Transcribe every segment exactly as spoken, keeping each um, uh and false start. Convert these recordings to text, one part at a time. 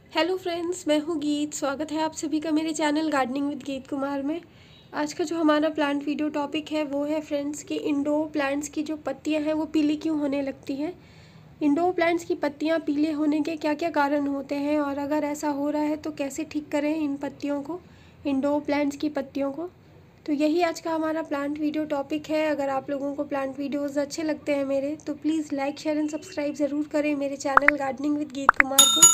Hello friends, मैं हूँ गीत। स्वागत है आप सभी का मेरे चैनल गार्डनिंग विद गीत कुमार में। आज का जो हमारा प्लांट वीडियो टॉपिक है वो है फ्रेंड्स कि इंडोर प्लांट्स की जो पत्तियाँ हैं वो पीली क्यों होने लगती हैं। इंडोर प्लांट्स की पत्तियाँ पीले होने के क्या क्या कारण होते हैं और अगर ऐसा हो रहा है तो कैसे ठीक करें इन पत्तियों को, इंडोर प्लांट्स की पत्तियों को। तो यही आज का हमारा प्लांट वीडियो टॉपिक है। अगर आप लोगों को प्लांट वीडियोज़ अच्छे लगते हैं मेरे तो please like share and subscribe ज़रूर करें मेरे चैनल गार्डनिंग विद गीत कुमार को।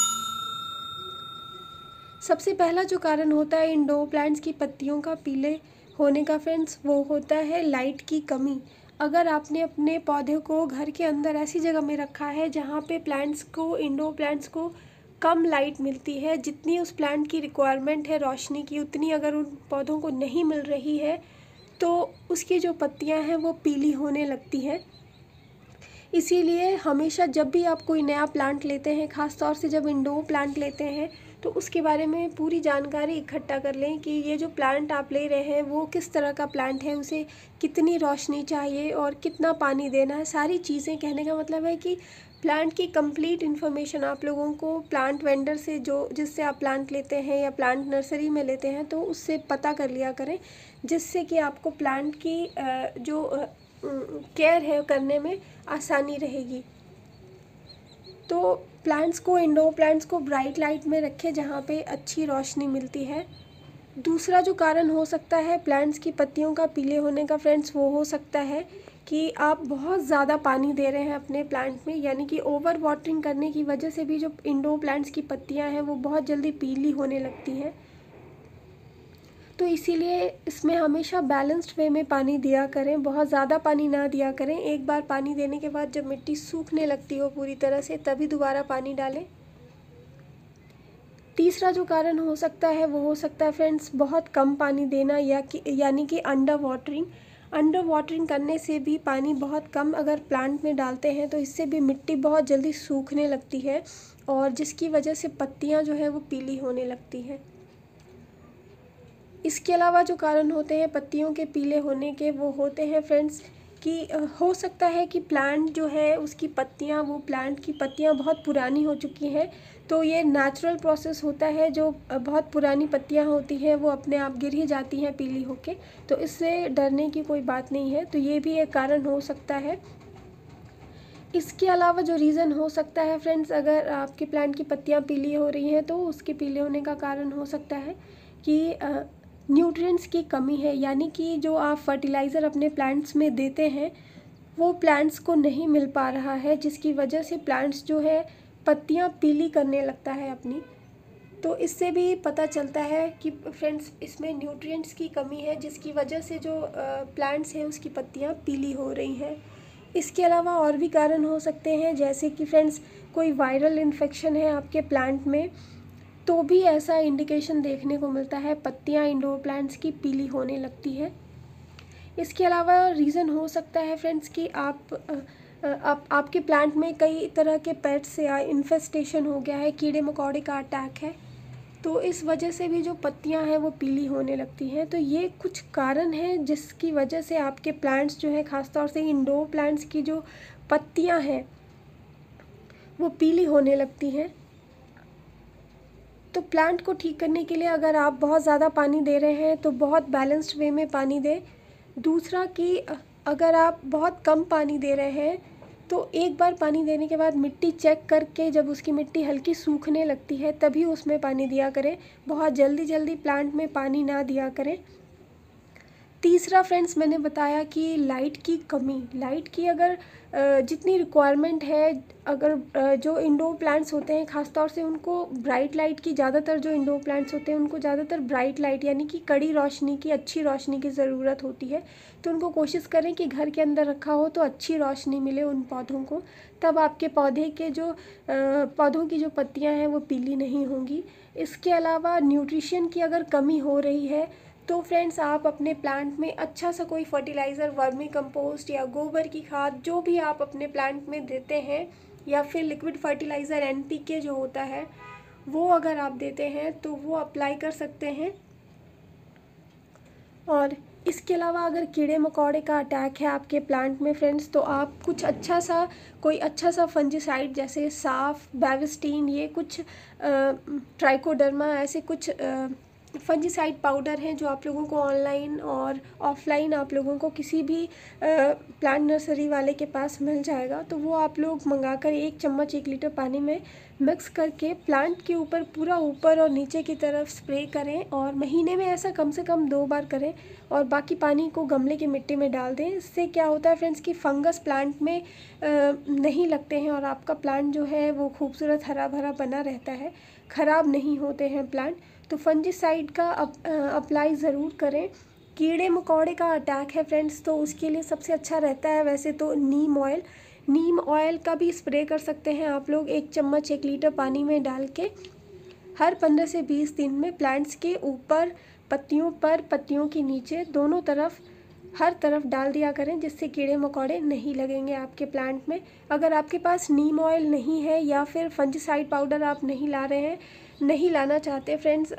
सबसे पहला जो कारण होता है इंडोर प्लांट्स की पत्तियों का पीले होने का फ्रेंड्स, वो होता है लाइट की कमी। अगर आपने अपने पौधे को घर के अंदर ऐसी जगह में रखा है जहाँ पे प्लांट्स को, इंडोर प्लांट्स को कम लाइट मिलती है, जितनी उस प्लांट की रिक्वायरमेंट है रोशनी की उतनी अगर उन पौधों को नहीं मिल रही है तो उसकी जो पत्तियाँ हैं वो पीली होने लगती हैं। इसीलिए हमेशा जब भी आप कोई नया प्लांट लेते हैं, ख़ास तौर से जब इंडोर प्लांट लेते हैं, तो उसके बारे में पूरी जानकारी इकट्ठा कर लें कि ये जो प्लांट आप ले रहे हैं वो किस तरह का प्लांट है, उसे कितनी रोशनी चाहिए और कितना पानी देना है। सारी चीज़ें, कहने का मतलब है कि प्लांट की कंप्लीट इन्फॉर्मेशन आप लोगों को प्लांट वेंडर से, जो जिससे आप प्लांट लेते हैं या प्लांट नर्सरी में लेते हैं, तो उससे पता कर लिया करें, जिससे कि आपको प्लांट की जो केयर है करने में आसानी रहेगी। तो प्लांट्स को, इंडोर प्लांट्स को ब्राइट लाइट में रखें जहाँ पे अच्छी रोशनी मिलती है। दूसरा जो कारण हो सकता है प्लांट्स की पत्तियों का पीले होने का फ्रेंड्स, वो हो सकता है कि आप बहुत ज़्यादा पानी दे रहे हैं अपने प्लांट में, यानी कि ओवर वाटरिंग करने की वजह से भी जो इंडोर प्लांट्स की पत्तियाँ हैं वो बहुत जल्दी पीली होने लगती हैं। तो इसीलिए इसमें हमेशा बैलेंस्ड वे में पानी दिया करें, बहुत ज़्यादा पानी ना दिया करें। एक बार पानी देने के बाद जब मिट्टी सूखने लगती हो पूरी तरह से तभी दोबारा पानी डालें। तीसरा जो कारण हो सकता है वो हो सकता है फ्रेंड्स बहुत कम पानी देना, या कि यानी कि अंडर वाटरिंग। अंडर वाटरिंग करने से भी, पानी बहुत कम अगर प्लांट में डालते हैं तो इससे भी मिट्टी बहुत जल्दी सूखने लगती है और जिसकी वजह से पत्तियाँ जो है वो पीली होने लगती हैं। इसके अलावा जो कारण होते हैं पत्तियों के पीले होने के, वो होते हैं फ्रेंड्स कि हो सकता है कि प्लांट जो है उसकी पत्तियां, वो प्लांट की पत्तियां बहुत पुरानी हो चुकी हैं। तो ये नेचुरल प्रोसेस होता है, जो बहुत पुरानी पत्तियां होती हैं वो अपने आप गिर ही जाती हैं पीली होके। तो इससे डरने की कोई बात नहीं है। तो ये भी एक कारण हो सकता है। इसके अलावा जो रीज़न हो सकता है फ्रेंड्स, अगर आपके प्लांट की पत्तियां पीली हो रही हैं तो उसके पीले होने का कारण हो सकता है कि न्यूट्रिएंट्स की कमी है, यानी कि जो आप फर्टिलाइज़र अपने प्लांट्स में देते हैं वो प्लांट्स को नहीं मिल पा रहा है, जिसकी वजह से प्लांट्स जो है पत्तियां पीली करने लगता है अपनी। तो इससे भी पता चलता है कि फ्रेंड्स इसमें न्यूट्रिएंट्स की कमी है, जिसकी वजह से जो प्लांट्स हैं उसकी पत्तियां पीली हो रही हैं। इसके अलावा और भी कारण हो सकते हैं, जैसे कि फ्रेंड्स कोई वायरल इन्फेक्शन है आपके प्लांट में तो भी ऐसा इंडिकेशन देखने को मिलता है, पत्तियां इंडोर प्लांट्स की पीली होने लगती है। इसके अलावा रीज़न हो सकता है फ्रेंड्स कि आप आप आपके प्लांट में कई तरह के पेट्स या इन्फेस्टेशन हो गया है, कीड़े मकोड़े का अटैक है, तो इस वजह से भी जो पत्तियां हैं वो पीली होने लगती हैं। तो ये कुछ कारण हैं जिसकी वजह से आपके प्लांट्स जो है, ख़ासतौर से इंडोर प्लांट्स की जो पत्तियां हैं वो पीली होने लगती हैं। तो प्लांट को ठीक करने के लिए अगर आप बहुत ज़्यादा पानी दे रहे हैं तो बहुत बैलेंस्ड वे में पानी दें। दूसरा कि अगर आप बहुत कम पानी दे रहे हैं तो एक बार पानी देने के बाद मिट्टी चेक करके, जब उसकी मिट्टी हल्की सूखने लगती है तभी उसमें पानी दिया करें। बहुत जल्दी जल्दी प्लांट में पानी ना दिया करें। तीसरा फ्रेंड्स, मैंने बताया कि लाइट की कमी, लाइट की अगर जितनी रिक्वायरमेंट है, अगर जो इंडोर प्लांट्स होते हैं ख़ासतौर से उनको ब्राइट लाइट की, ज़्यादातर जो इंडोर प्लांट्स होते हैं उनको ज़्यादातर ब्राइट लाइट यानी कि कड़ी रोशनी की, अच्छी रोशनी की ज़रूरत होती है। तो उनको कोशिश करें कि घर के अंदर रखा हो तो अच्छी रोशनी मिले उन पौधों को, तब आपके पौधे के जो पौधों की जो पत्तियाँ हैं वो पीली नहीं होंगी। इसके अलावा न्यूट्रिशन की अगर कमी हो रही है तो फ्रेंड्स आप अपने प्लांट में अच्छा सा कोई फर्टिलाइज़र, वर्मी कंपोस्ट या गोबर की खाद, जो भी आप अपने प्लांट में देते हैं, या फिर लिक्विड फर्टिलाइज़र एन पी के जो होता है वो अगर आप देते हैं तो वो अप्लाई कर सकते हैं। और इसके अलावा अगर कीड़े मकोड़े का अटैक है आपके प्लांट में फ्रेंड्स, तो आप कुछ अच्छा सा कोई अच्छा सा फंजीसाइड जैसे साफ, बेविस्टीन, ये कुछ ट्राइकोडर्मा, ऐसे कुछ फंजीसाइड पाउडर हैं जो आप लोगों को ऑनलाइन और ऑफलाइन आप लोगों को किसी भी प्लांट नर्सरी वाले के पास मिल जाएगा। तो वो आप लोग मंगाकर एक चम्मच एक लीटर पानी में मिक्स करके प्लांट के ऊपर, पूरा ऊपर और नीचे की तरफ स्प्रे करें, और महीने में ऐसा कम से कम दो बार करें, और बाकी पानी को गमले की मिट्टी में डाल दें। इससे क्या होता है फ्रेंड्स कि फंगस प्लांट में नहीं लगते हैं और आपका प्लांट जो है वो खूबसूरत हरा भरा बना रहता है, ख़राब नहीं होते हैं प्लांट। तो फंजीसाइड का अप, अप्लाई ज़रूर करें। कीड़े मकोड़े का अटैक है फ्रेंड्स, तो उसके लिए सबसे अच्छा रहता है वैसे तो नीम ऑयल। नीम ऑयल का भी स्प्रे कर सकते हैं आप लोग, एक चम्मच एक लीटर पानी में डाल के हर पंद्रह से बीस दिन में प्लांट्स के ऊपर, पत्तियों पर, पत्तियों के नीचे, दोनों तरफ, हर तरफ डाल दिया करें, जिससे कीड़े मकोड़े नहीं लगेंगे आपके प्लांट में। अगर आपके पास नीम ऑयल नहीं है या फिर फंजीसाइड पाउडर आप नहीं ला रहे हैं, नहीं लाना चाहते फ्रेंड्स,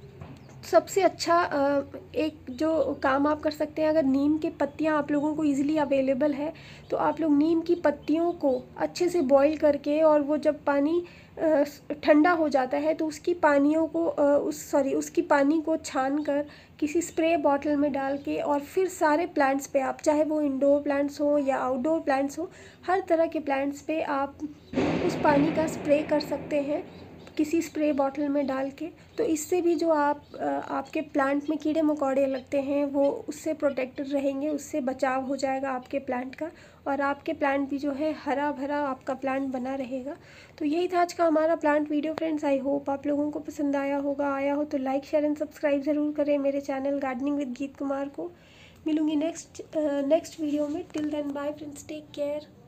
सबसे अच्छा एक जो काम आप कर सकते हैं, अगर नीम की पत्तियां आप लोगों को इजीली अवेलेबल है तो आप लोग नीम की पत्तियों को अच्छे से बॉईल करके, और वो जब पानी ठंडा हो जाता है तो उसकी पानियों को उस सॉरी उसकी पानी को छान कर किसी स्प्रे बॉटल में डाल के, और फिर सारे प्लांट्स पे आप, चाहे वो इंडोर प्लांट्स हो या आउटडोर प्लांट्स हो, हर तरह के प्लांट्स पे आप उस पानी का स्प्रे कर सकते हैं किसी स्प्रे बॉटल में डाल के। तो इससे भी जो आप आपके प्लांट में कीड़े मकोड़े लगते हैं वो उससे प्रोटेक्टेड रहेंगे, उससे बचाव हो जाएगा आपके प्लांट का, और आपके प्लांट भी जो है हरा भरा आपका प्लांट बना रहेगा। तो यही था आज का हमारा plant video friends. I hope आप लोगों को पसंद आया होगा। आया हो तो लाइक, शेयर एंड सब्सक्राइब ज़रूर करें मेरे चैनल गार्डनिंग विद गीत कुमार को। मिलूँगी नेक्स्ट नेक्स्ट वीडियो में। Till then bye friends, take care.